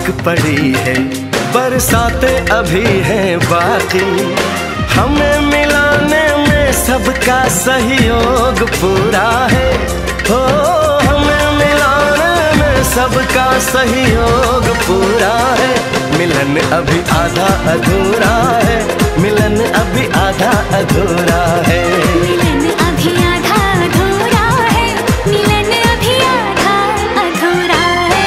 एक पड़ी है, बरसातें अभी हैं बाकी। हमें मिलाने में सबका सहयोग पूरा है, हो हमें मिलाने में सबका सहयोग पूरा है। मिलन अभी आधा अधूरा है, मिलन अभी आधा अधूरा है। मिलन अभी आधा अधूरा है, मिलन अभी आधा अधूरा है।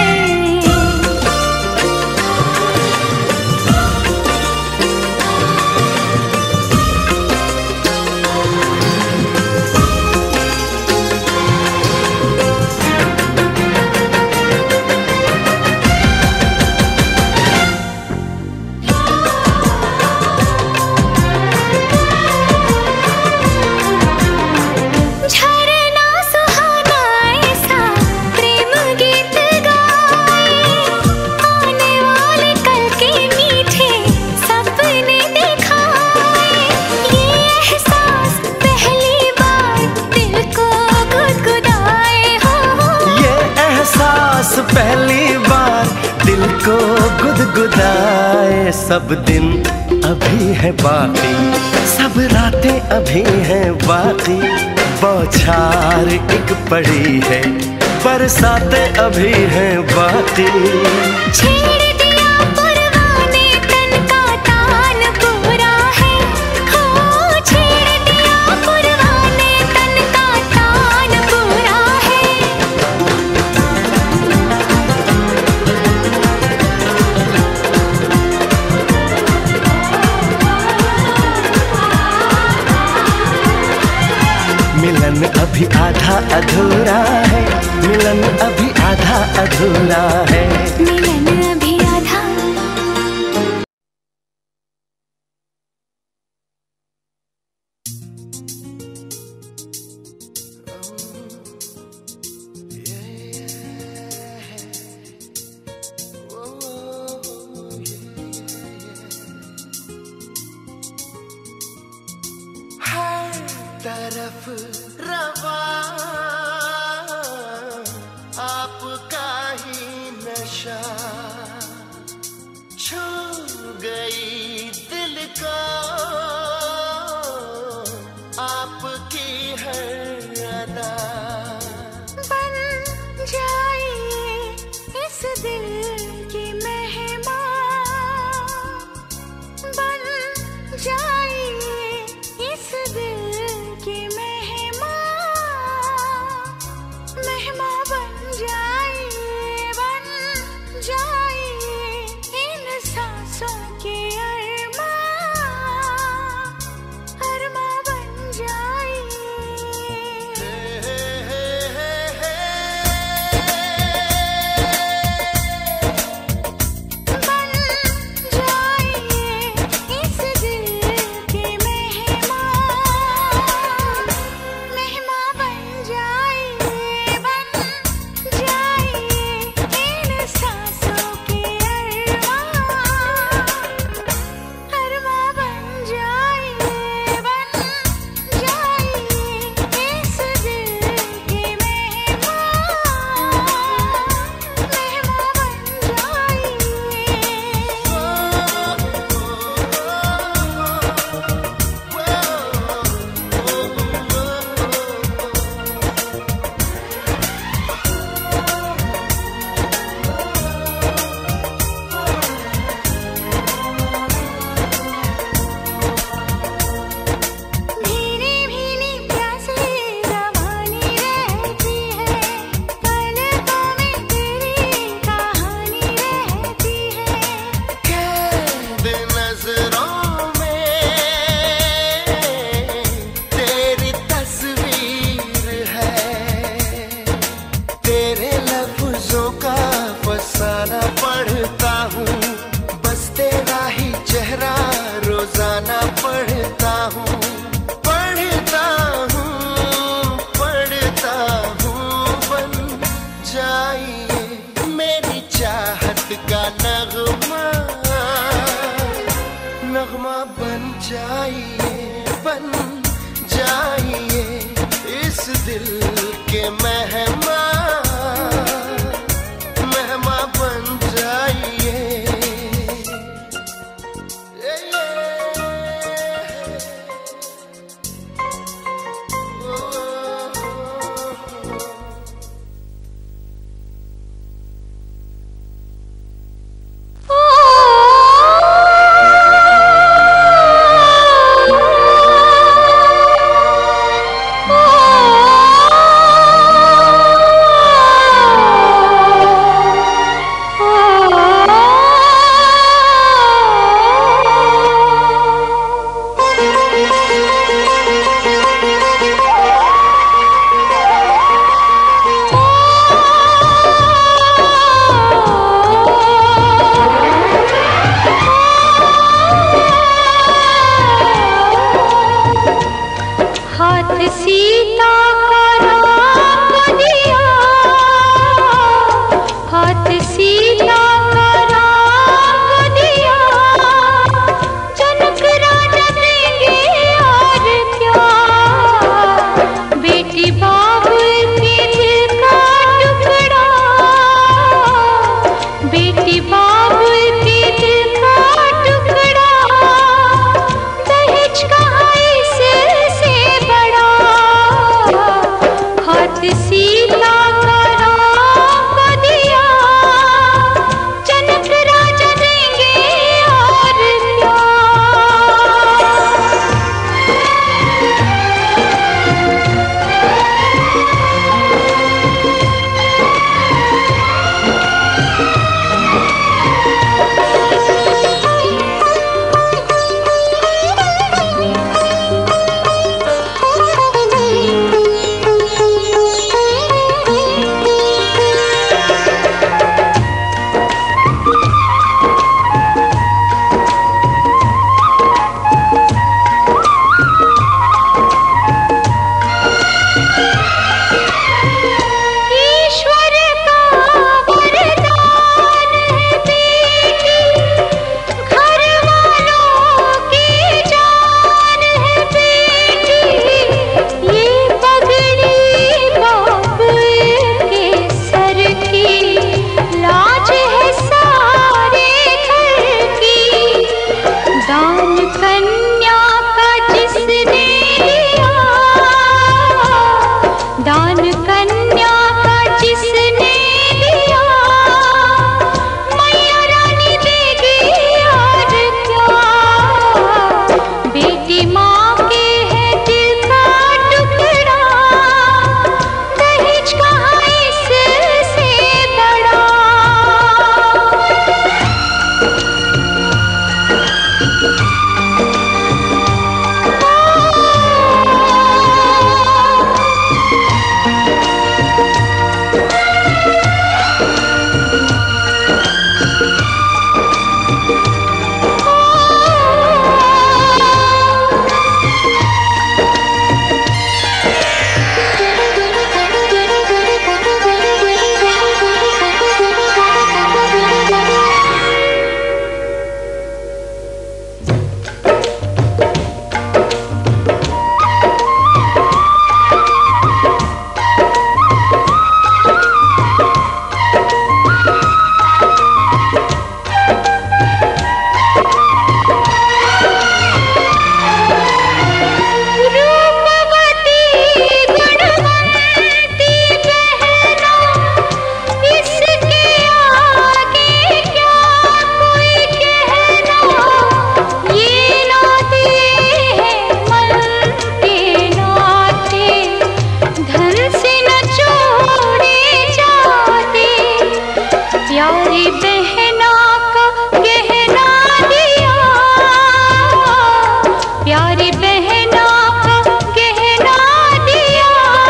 पहली बार दिल को गुदगुदाए। सब दिन अभी है बाकी, सब रातें अभी हैं बाकी। बौछार एक पड़ी है, बरसातें अभी हैं बाकी। छेड़ दिया परवाने तन का तान पूरा है, हो छेड़ दिया परवाने तन का तान पूरा है। मिलन अभी आधा अधूरा है, मिलन अभी आधा अधूरा है। मिलन अभी आधा। तरफ रवा आपका ही नशा, छू गई दिल को आपकी हर अदा। बन जाइए इस दिल की मेहमान, बन जाइए इस दिल की मेहमान, मेहमान बन जाइए इन सांसों के अरमान, अरमान बन जाइए। दिल के मेहमान, मेहमान बन जाइए। सीता का राम को दिया, जनक राजा देंगे और क्या। बेटी बाबुल के दिल का टुकड़ा, बेटी बाबुल के दिल का टुकड़ा, दहेज कहाँ इससे बड़ा। हाथ सीता का राम को दिया, जनक राजा देंगे और क्या। ईश्वर का वरदान है बेटी, घर वालों की जान है बेटी। ये पगड़ी बाबुल के सर की, लाज है सारे घर की। दान कन्या का जिसने लिया, दान कन्या का जिसने लिया, मैया रानी देगी और क्या। बेटी माँ के है दिल का टुकड़ा, दहेज कहाँ इससे बड़ा। रूपवती गुणवंती बहना, इसके आगे क्या कोई कहना। ये नाते हैं मन के नाते, धन से न जोड़े जाते। प्यारी बहना का गहना दिया, प्यारी बहना का गहना दिया,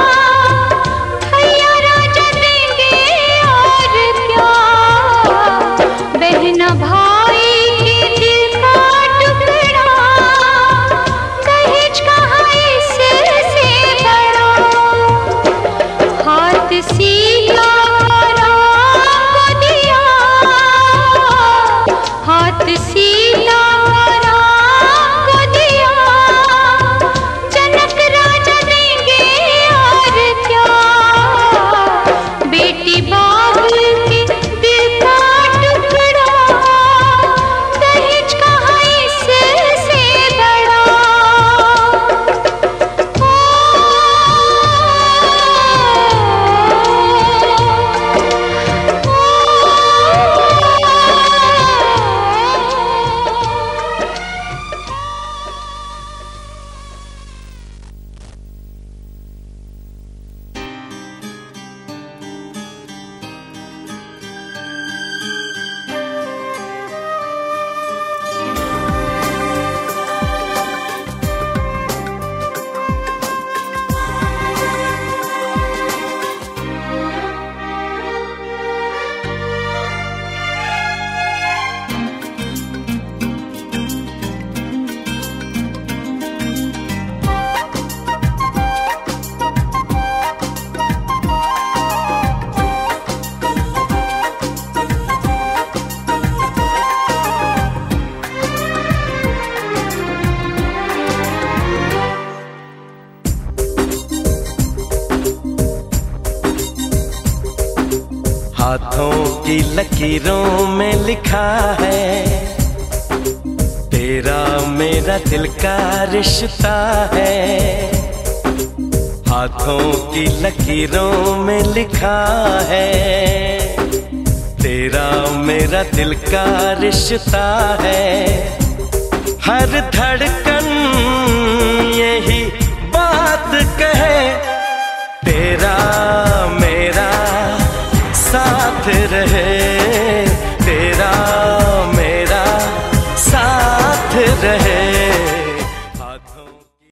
भैया राजा देंगे और क्या। बहना भाई के दिल का टुकड़ा, दहेज कहाँ इससे बड़ा। हाथ सीता का राम को दिया, हाथों की लकीरों में लिखा है तेरा मेरा दिल का रिश्ता है। हाथों की लकीरों में लिखा है तेरा मेरा दिल का रिश्ता है। हर धड़कन यही बात कहे तेरा मेरा साथ रहे, तेरा मेरा साथ रहे। हाथों की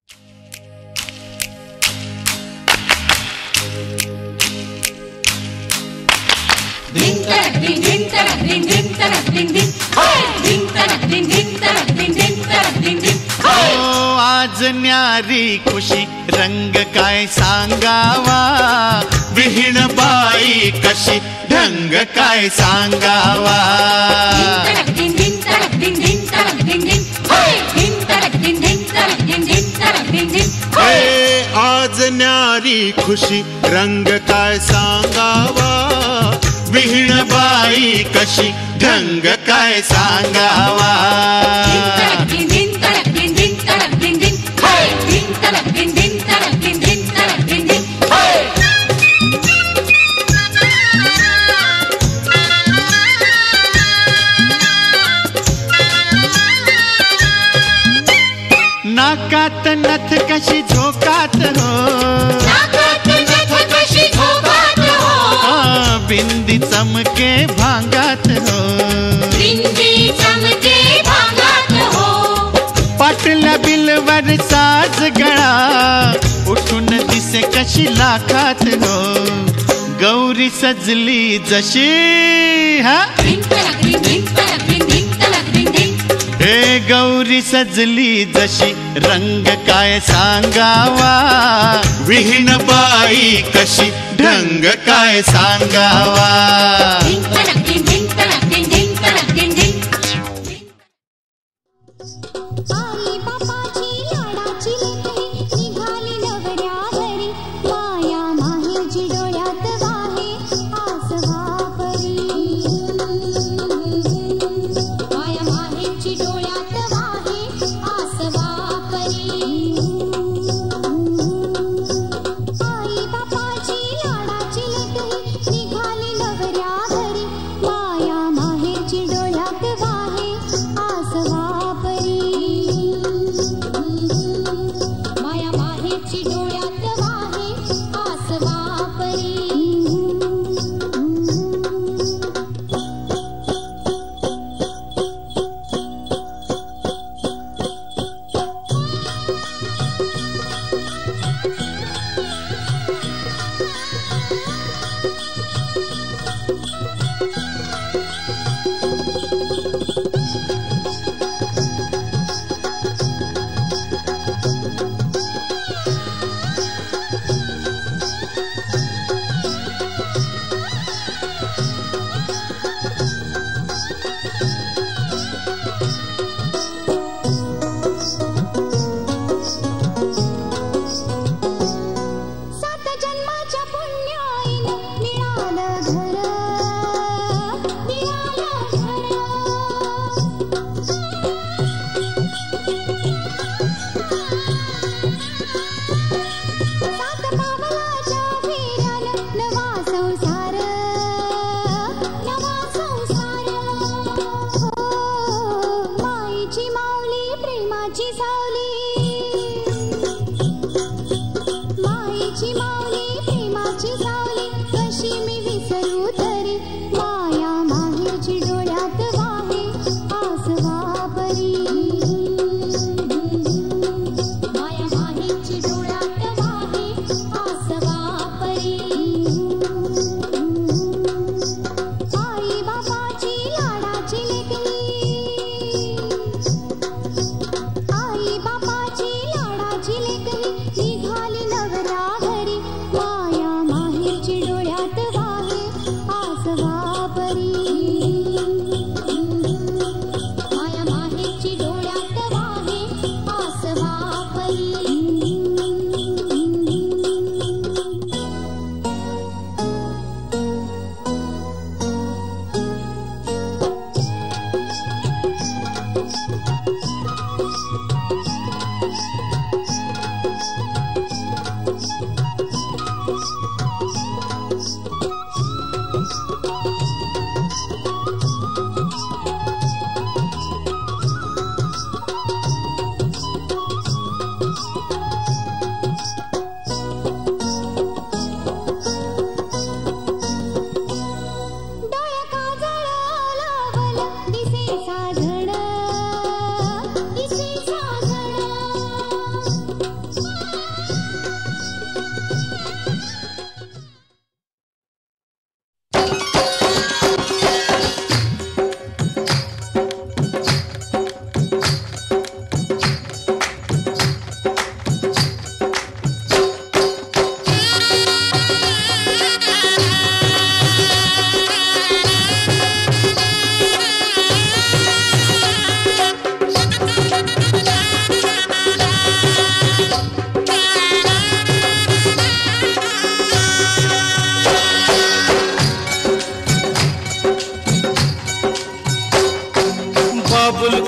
दिन तरक दिन दिन तरक दिन दिन तरक दिन दिन दिन तरक दिन दिन तरक दिन दिन तरक दिन दिन। आज न्यारी खुशी रंग काय सांगावा, विहीण बाई कशी ढंग काय सांगावा। दिन दिन तरक दिन दिन तरक दिन दिन दिन तरक दिन दिन तरक दिन दिन तरक दिन दिन। आज न्यारी खुशी रंग काय सांगावा, विहीण बाई कशी ढंग काय सांगावा। दिन तरक दिन दिन तरक दिन दिन तरक दिन दिन दिन तरक दिन दिन तरक दिन दिन तरक दिन दिन। नाकात नथ कशी झोकात हो, नाकात नथ कशी झोकात हो, बिंदी चमके भांगात हो, बिंदी चमके भांगात हो। पाटल्या बिलवर साज गळा उठून दिसे कशी लाखात हो, गौरी सजली जशी हा दिन तरक दिन दिन तरक दिन दिन तरक दिन दिन। हे गौरी सजली जशी रंग काय सांगावा, विहीण बाई कशी ढंग काय सांगावा। दिन तरक दिन दिन तरक दिन दिन तरक दिन दिन। आई बापाची लाडाची लेकरे निघाली नवऱ्या घरी, माया माहेरची डोळ्यात वाहे आसवा परी, माया माहेरची डोळ्यात वाहे आसवा परी। आई बापाची लाडाची लेकरे निघाली नवऱ्या घरी, माया माहेरची डोळ्यात वाहे आसवा परी, माया माहेरची डोळ्यात वाहे आसवा परी।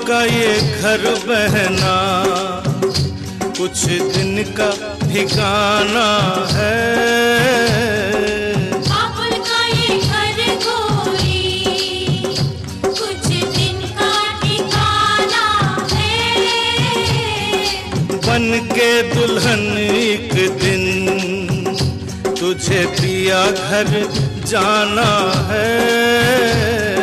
का ये घर बहना कुछ दिन का ठिकाना है। बाबुल का ये घर गोरी कुछ दिन का ठिकाना है। बन के दुल्हन एक दिन तुझे पिया घर जाना है।